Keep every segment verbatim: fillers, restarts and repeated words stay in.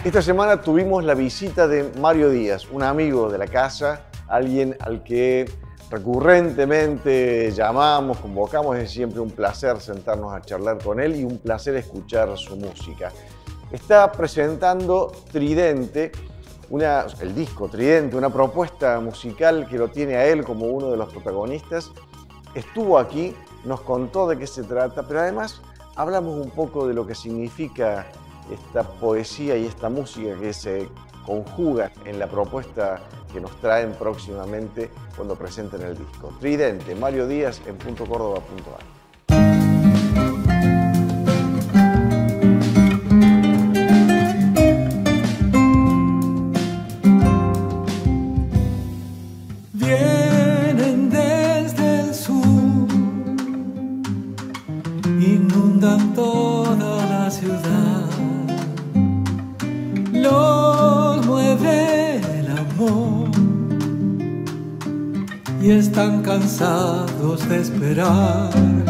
Esta semana tuvimos la visita de Mario Díaz, un amigo de la casa, alguien al que recurrentemente llamamos, convocamos. Es siempre un placer sentarnos a charlar con él y un placer escuchar su música. Está presentando Tridente, una, el disco Tridente, una propuesta musical que lo tiene a él como uno de los protagonistas. Estuvo aquí, nos contó de qué se trata, pero además hablamos un poco de lo que significa esta poesía y esta música que se conjuga en la propuesta que nos traen próximamente cuando presenten el disco. Tridente, Mario Díaz en punto córdoba punto ar. Vienen desde el sur, inundan toda la ciudad. Los mueve el amor y están cansados de esperar.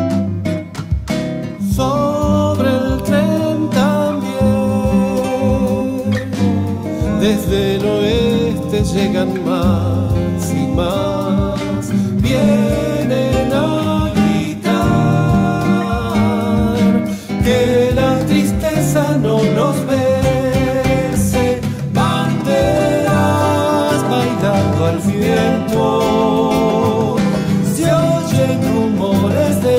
Sobre el tren también, desde el oeste llegan más y más. Vienen a gritar que la tristeza no nos ve. Al viento se oyen rumores de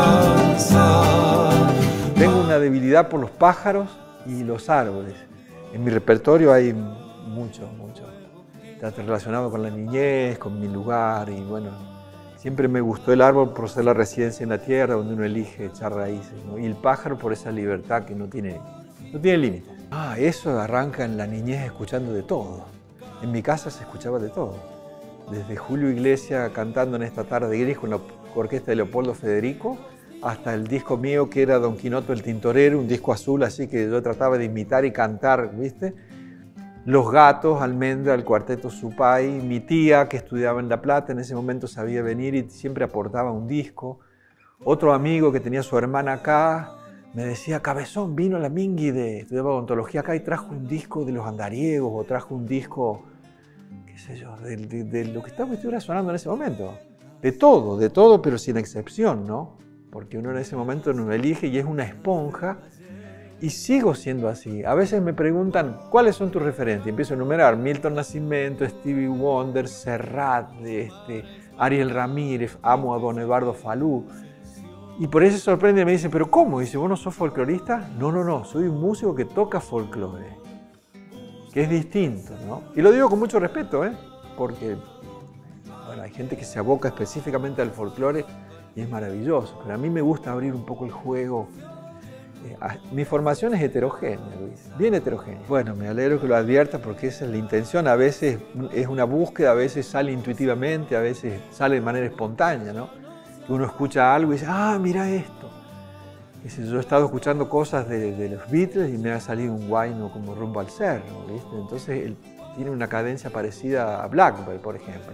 esperanza. Tengo una debilidad por los pájaros y los árboles. En mi repertorio hay mucho, mucho. Está relacionado con la niñez, con mi lugar y bueno, siempre me gustó el árbol por ser la residencia en la tierra donde uno elige echar raíces, ¿no? Y el pájaro por esa libertad que no tiene, no tiene límites. Ah, eso arranca en la niñez escuchando de todo. En mi casa se escuchaba de todo, desde Julio Iglesias cantando en esta tarde gris con la orquesta de Leopoldo Federico, hasta el disco mío que era Don Quinoto el Tintorero, un disco azul así que yo trataba de imitar y cantar, ¿viste? Los Gatos, Almendra, el Cuarteto Supay, mi tía que estudiaba en La Plata en ese momento sabía venir y siempre aportaba un disco. Otro amigo que tenía su hermana acá me decía, Cabezón, vino la Mingui de estudiaba odontología acá y trajo un disco de los andariegos o trajo un disco, qué sé yo, de, de, de lo que estaba sonando en ese momento. De todo, de todo, pero sin excepción, ¿no? Porque uno en ese momento no elige y es una esponja y sigo siendo así. A veces me preguntan, ¿cuáles son tus referentes? Y empiezo a enumerar, Milton Nascimento, Stevie Wonder, Serrat, este, Ariel Ramírez, amo a don Eduardo Falú. Y por eso se sorprende y me dice, ¿pero cómo? Dice, ¿vos no sos folclorista? No, no, no, soy un músico que toca folclore, que es distinto, ¿no? Y lo digo con mucho respeto, ¿eh? Porque bueno, hay gente que se aboca específicamente al folclore y es maravilloso, pero a mí me gusta abrir un poco el juego. Eh, mi formación es heterogénea, Luis, bien heterogénea. Bueno, me alegro que lo adviertas porque esa es la intención. A veces es una búsqueda, a veces sale intuitivamente, a veces sale de manera espontánea, ¿no? Que uno escucha algo y dice, ah, mira esto. Dice, yo he estado escuchando cosas de, de los Beatles y me ha salido un guayno como Rumbo al Cerro, ¿viste? Entonces él tiene una cadencia parecida a Blackbird, por ejemplo.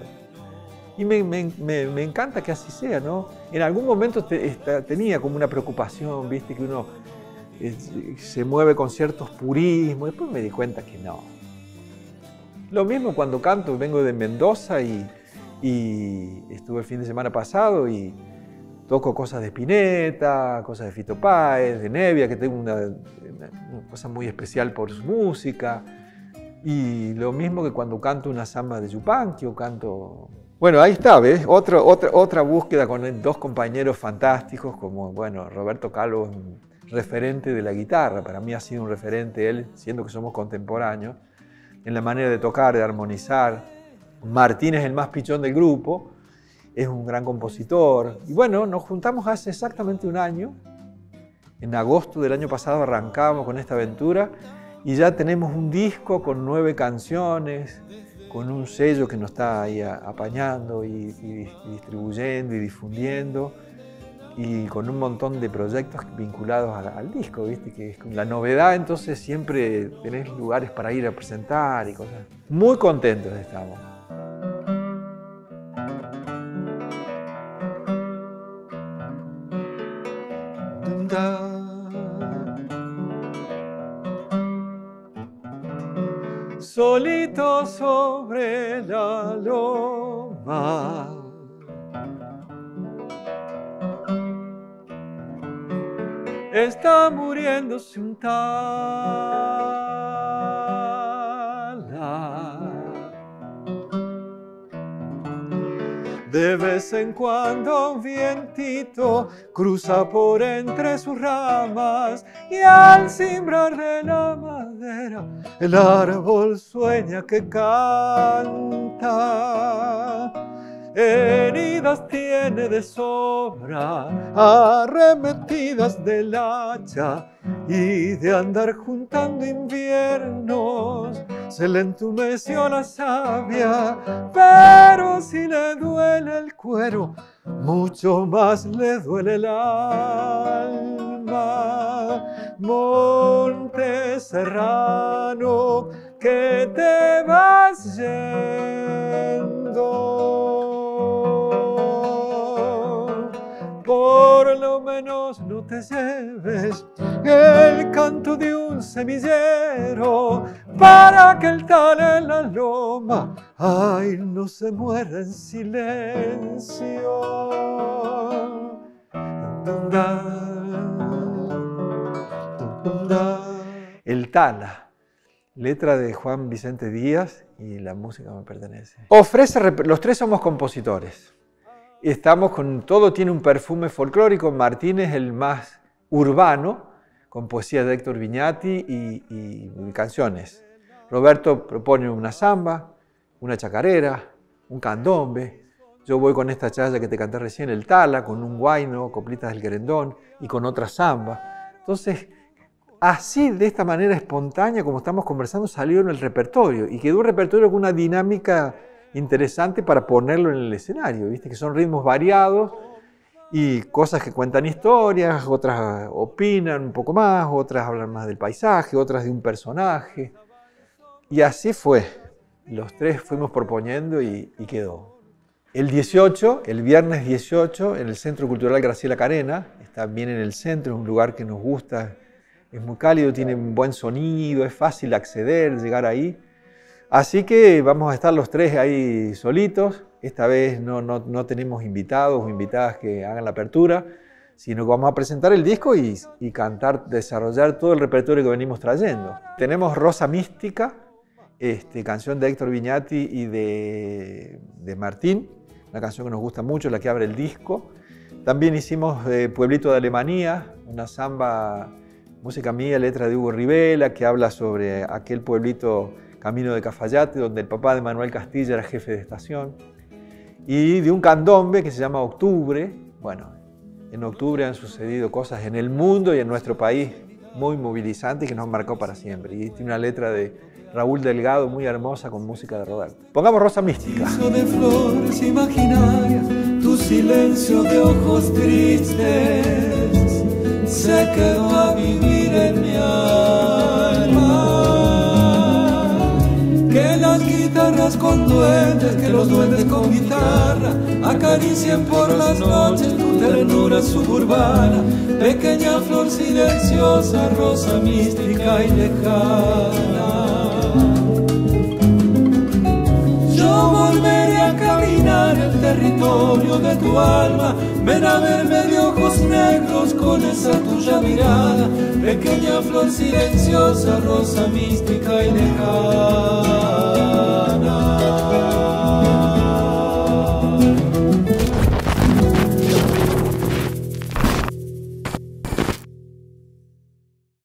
Y me, me, me, me encanta que así sea, ¿no? En algún momento te, esta, tenía como una preocupación, ¿viste? Que uno eh, se mueve con ciertos purismos. Después me di cuenta que no. Lo mismo cuando canto, vengo de Mendoza y Y estuve el fin de semana pasado y toco cosas de Spinetta, cosas de Fito Páez, de Nevia, que tengo una, una cosa muy especial por su música. Y lo mismo que cuando canto una samba de Yupanqui o canto... Bueno, ahí está, ¿ves? Otro, otra, otra búsqueda con dos compañeros fantásticos como, bueno, Roberto Calvo, un referente de la guitarra. Para mí ha sido un referente él, siendo que somos contemporáneos, en la manera de tocar, de armonizar. Martín es el más pichón del grupo, es un gran compositor. Y bueno, nos juntamos hace exactamente un año. En agosto del año pasado arrancamos con esta aventura y ya tenemos un disco con nueve canciones, con un sello que nos está ahí apañando y, y, y distribuyendo y difundiendo y con un montón de proyectos vinculados al, al disco, ¿viste? Que es la novedad, entonces siempre tenés lugares para ir a presentar y cosas. Muy contentos estamos. solito sobre la loma. Está muriéndose un tala. De vez en cuando un vientito cruza por entre sus ramas y al cimbrar de la madera el árbol sueña que canta. Heridas tiene de sobra, arremetidas del hacha y de andar juntando inviernos. Se le entumeció la savia, pero si le duele el cuero, mucho más le duele el alma. Monte Serrano, que te vas yendo. Por lo menos no te lleves el canto de un semillero para que el tal en la loma, ay, no se muera en silencio. El Tala, letra de Juan Vicente Díaz y la música me pertenece. Ofrece, los tres somos compositores. Estamos con, todo tiene un perfume folclórico. Martín es el más urbano, con poesía de Héctor Viñati y, y, y canciones. Roberto propone una samba, una chacarera, un candombe. Yo voy con esta chaya que te canté recién, el Tala, con un guayno, coplitas del querendón y con otra samba. Entonces, así, de esta manera espontánea, como estamos conversando, salió en el repertorio y quedó un repertorio con una dinámica interesante para ponerlo en el escenario, ¿viste? Que son ritmos variados y cosas que cuentan historias, otras opinan un poco más, otras hablan más del paisaje, otras de un personaje. Y así fue. Los tres fuimos proponiendo y, y quedó. El dieciocho, el viernes dieciocho, en el Centro Cultural Graciela Carena, está bien en el centro, es un lugar que nos gusta, es muy cálido, tiene un buen sonido, es fácil acceder, llegar ahí. Así que vamos a estar los tres ahí solitos. Esta vez no, no, no tenemos invitados o invitadas que hagan la apertura, sino que vamos a presentar el disco y, y cantar, desarrollar todo el repertorio que venimos trayendo. Tenemos Rosa Mística, este, canción de Héctor Viñati y de, de Martín, una canción que nos gusta mucho, la que abre el disco. También hicimos eh, Pueblito de Alemania, una samba, música mía, letra de Hugo Rivela, que habla sobre aquel pueblito Camino de Cafayate, donde el papá de Manuel Castilla era jefe de estación. Y de un candombe que se llama Octubre. Bueno, en octubre han sucedido cosas en el mundo y en nuestro país muy movilizantes que nos marcó para siempre. Y tiene una letra de Raúl Delgado muy hermosa con música de Roberto. Pongamos Rosa Mística. De flores imaginarias, tu silencio de ojos tristes se quedó a vivir en mi alma. Que las guitarras con duendes, que los duendes con guitarra acaricien por las noches tu ternura suburbana, pequeña flor silenciosa, rosa mística y lejana. Yo volveré a caminar el territorio de tu alma, ven a verme de ojos negros con esa tuya mirada, pequeña flor silenciosa, rosa mística y lejana.